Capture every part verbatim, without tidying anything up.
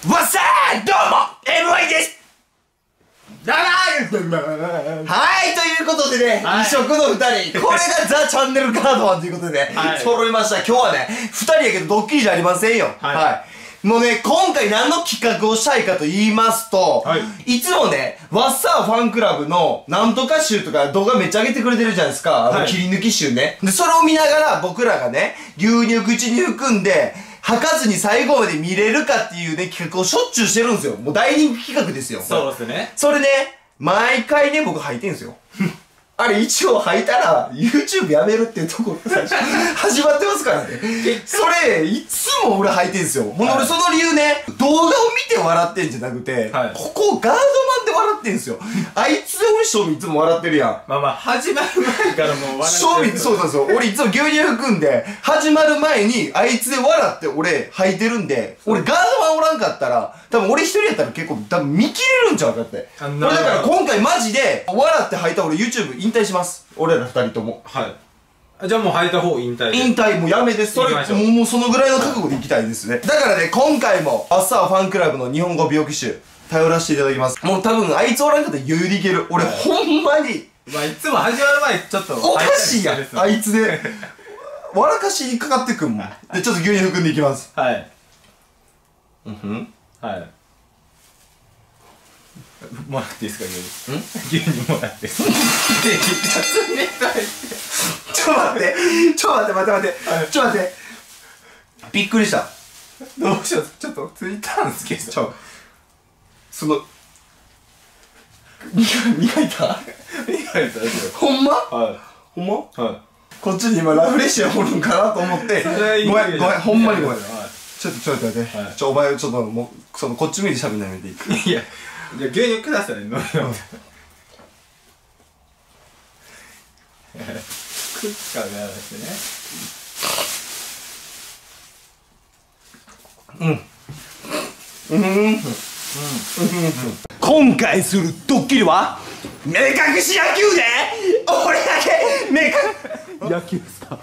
わっさーどうも エムワイ ですだーはいということでね、異色の二人、これがザ・チャンネルカードマンということでね、揃いました。今日はね、二人やけどドッキリじゃありませんよ。はい。もうね、今回何の企画をしたいかと言いますと、いつもね、ワッサーファンクラブのなんとか集とか動画めっちゃ上げてくれてるじゃないですか。あの切り抜き集ね。で、それを見ながら僕らがね、牛乳口に含んで、吐かずに最後まで見れるかっていうね、企画をしょっちゅうしてるんですよ。もう大人気企画ですよ。 そうですね。それね、毎回ね、僕吐いてんすよ。あれ一応吐いたら YouTube やめるっていうところ最初始まってますからね。それいつも俺吐いてんすよ。ほんで俺その理由ね、動画を見て笑ってんじゃなくて、はい、ここガードマンで笑ってんすよ。あいつ俺正味いつも笑ってるやん。 まあまあ始まる前からもう笑ってる。 正味そうなんですよ。俺いつも牛乳含んで始まる前にあいつで笑って俺吐いてるんで、俺ガードマンおらんかったら多分俺一人やったら結構多分見切れるんちゃうかって。俺だから今回マジで笑って吐いた俺 YouTube 引退します。俺ら二人とも。 はい。じゃあもう吐いた方引退。 引退もうやめです。それもうもうそのぐらいの覚悟でいきたいですね。だからね、今回もワッサーファンクラブの日本語病気集頼らせていただきます。もう多分あいつおらんかったら余裕でいける。俺ほんまにまあいつも始まる前ちょっとおかしいやんあいつで笑かしにかかってくんもん。でちょっと牛乳含んでいきます。 はい。 うんふん。 はい。もらっていいですか、牛乳。牛乳もらって。ちょっと待って、ちょっと待って待って待って、ちょっと待って。びっくりした。 どうしよう、ちょっとついたんすけど。ちょ、 その、磨いた磨いたですよ。 ほんま？ はい。 ほんま？ はい。 こっちに今ラフレシアおるんかなと思って、ごめん、ごめん、ほんまにごめん。ちょっと、ちょっと待って。ちょ、お前、ちょっともう、その、こっち見て喋んないでいい？ いや。じゃあ牛乳ください、飲みよう。空気感があるんですね。うん。うん。うん。今回するドッキリは目隠し野球で俺だけ目隠野球ですか？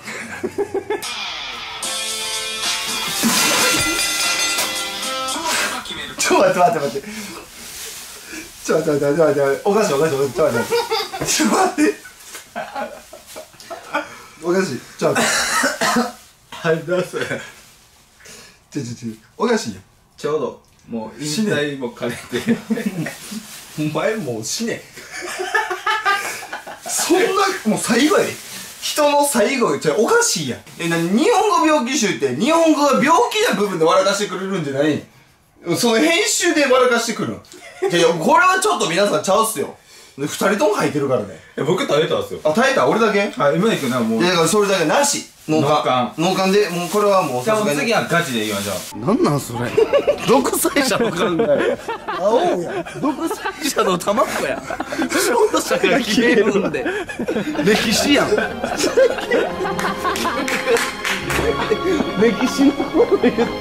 ちょっと待って待って待って。ちょっと待って待って待って待って、おかしいおかしいおかしい、ちょっと待ってちょっと待っておかしい、ちょっと待ってはい、どうぞ。 ちょちょちょおかしいよ。 ちょうどもう引退も兼ねてお前もう死ねそんなもう最後やで、人の最後ちょおかしいやん。え、なに日本語病気集って日本語が病気な部分で笑かしてくれるんじゃない？その編集で笑かしてくるの。いやいや、これはちょっと皆さんちゃうっすよ。二人とも吐いてるからね。 え、僕食べたんすよ。 あ、耐えた？俺だけ？ はい、今行くな、もう。 いや、だからそれだけなし。脳幹。脳幹で、もうこれはもうさすがに。じゃあもう次はガチで言いましょう。 なんなんそれ。独裁者の考え。青や。独裁者の卵や。そんな社会消えるんで。歴史やん。歴史のこと言っていい。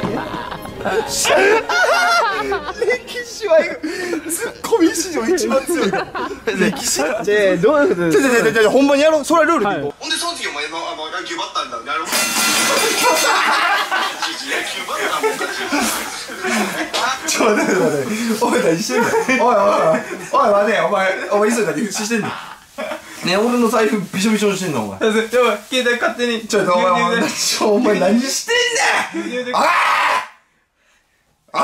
歴史はツッコミ史上一番強いから歴史だってどういうことですか？ちょちょちょちょほんまにやろう。それはルールでいこう。ほんでその時お前野球バッターだやろうか。ちょっと待って待って、お前何してんの？おいおいおいおい待て、お前お前急いだりしてんの？ねえ、俺の財布びしょびしょにしてんのお前。やばい、携帯勝手に。ちょっとお前お前何してんねん。ああおい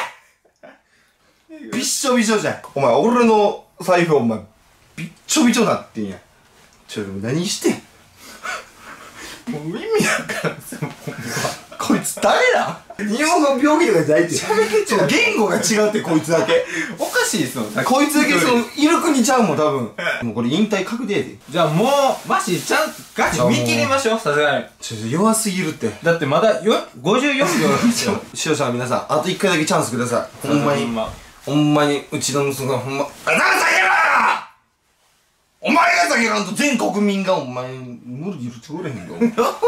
びっしょびしょじゃん。お前俺の財布お前びっちょびちょなってんや。ちょっと何してんもう意味わからんすよ。こいつ誰だ？日本語病気とかじゃないって。言語が違うってこいつだけ。 おかしいっすよ。 こいつだけそのいる国ちゃうもん多分。もうこれ引退確定で。 じゃあもうマジちゃんとガチ見切りましょう。さすがに。 ちょっと弱すぎるって。 だってまだよごじゅうよんびょうなんですよ。 視聴者の皆さんあといっかいだけチャンスください。ほんまにほんまにうちの娘がほんまあ、なんだ下げろ！お前が下げらんと全国民がお前無理許してくれへんよ。も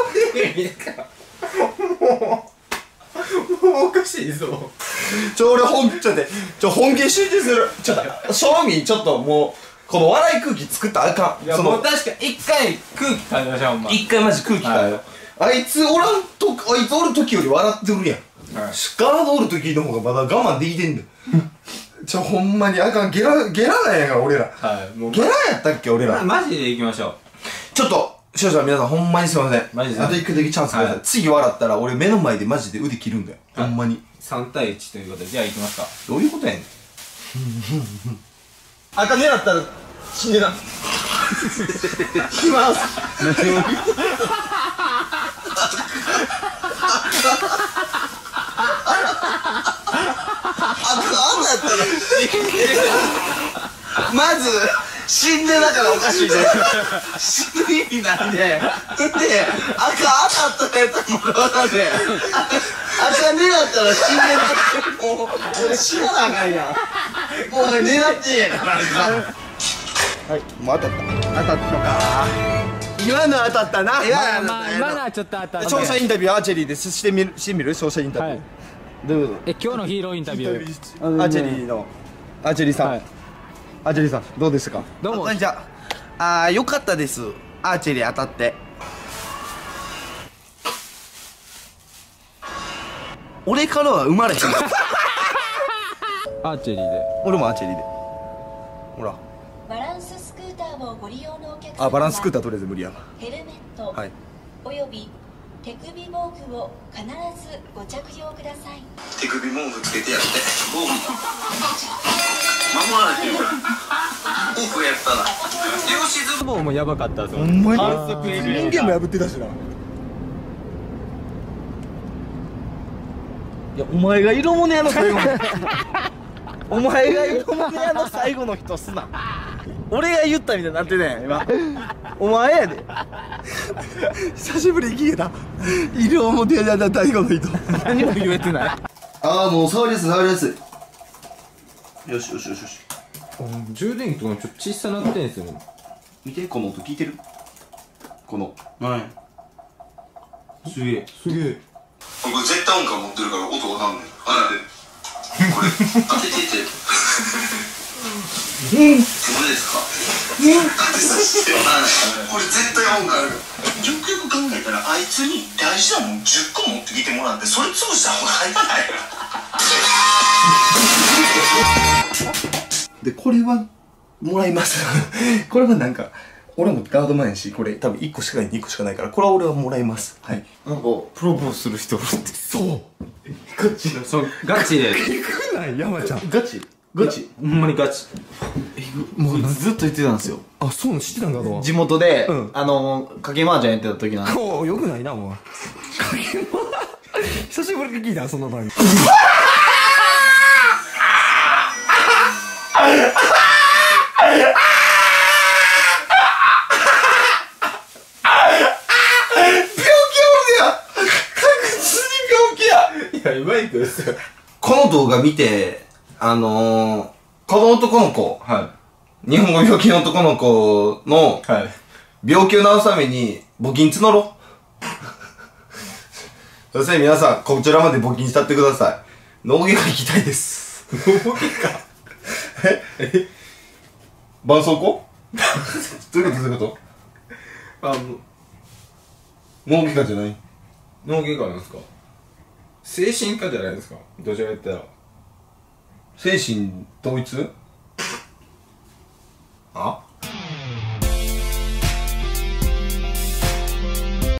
うもうおかしいぞ。 ちょ俺本ちょっとちょ本気で集中する。ちょっと正味ちょっともうこの笑い空気作ったらあかん。 いやもう確か一回空気変えましょう。 一回マジ空気変えよう。あいつおらんとあいつおる時より笑ってるやん。 スカートおる時の方がまだ我慢できてんだよ。ちょ、ほんまにあかん。ゲラ、ゲラなんやから、俺ら。 はい。もうゲラやったっけ、俺ら。 マジで行きましょう。 ちょっと、視聴者の皆さん、ほんまにすいません。 マジであと一回だけチャンスください。 はい次笑ったら、俺目の前でマジで腕切るんだよ。ほんまに。 さん対いちということで、じゃあ行きますか。 どういうことやねん。あか狙ったら、死んでな。来ます。あかんやったら、まず、死んでだからおかしいね。死ぬ意味ないね。で、赤当たったやつもらわなで。赤狙ったら死んでなって、もう、俺死ななあかんやん。もう俺狙ってんやからさ。はい、もう当たった。当たったのか。今の当たったな。 まあまあ今のはちょっと当たった。 勝者インタビューアーチェリーですしてみるしてみる勝者インタビュー。どういうこえ今日のヒーローインタビュー。 と？アーチェリーのアーチェリーさん。 はいアーチェリーさんどうですか？ どうもこんにちは。あー、よかったです。アーチェリー当たって。俺からは生まれへん。 アーチェリーで。 俺もアーチェリーで。ほら。 バランススクーターをご利用のお客様あ、バランススクーターーとりあえず無理やわ。 ヘルメット、 はい。 および手首防具を必ずご着用ください。 手首毛布つけてやって防具守られてるから多くやったら両足ずつもうもうやばかったぞ。 ほんまに反則エリア人間も破ってたしな。いや、お前が色物屋の最後のお前が色物屋の最後の人すな。俺が言ったみたいになってね今。お前やで。久しぶりに聞けた。色物屋の最後の人。何も言えてない。ああ、もう触りやすい触りやすい。よしよしよしよし。 充電器とかちょっと小さなってんすよね。 見て、この音聞いてる？この。 はいすげえ。すげえ。 これ絶対音感持ってるから音わかんないあれでこれ当ててて手前ですか当てさせてこれ絶対音感あるよくよく考えたらあいつに大事なもんじゅっこ持ってきてもらってそれ潰した方が早ないで、これは、もらいます。これはなんか、俺もガードマンやし、これ多分いっこしかないんでいっこしかないから、これは俺はもらいます。はい。なんか、プロポーズする人おるって。そう。ガチな。 そう、ガチで。 えぐない山ちゃん。ガチガチほんまにガチ。 もうずっと言ってたんですよ。 あ、そうなの知ってたんだろう。 地元で、 うんあのー、かけ麻雀やってた時なんで。 おう、よくないな、もう。久しぶりに聞いた、そんなのに。この動画見て、あのー、この男の子、 は日本語病気の男の子のい。はい。 病気を治すために募金募ろう。そして皆さん、こちらまで募金したってください。脳外科行きたいです。脳外科ええ絆創膏どういうことどういうことあ、もう、 脳外科じゃない脳外科なんですか？精神科じゃないですか？どちらか言ったら。 精神統一あ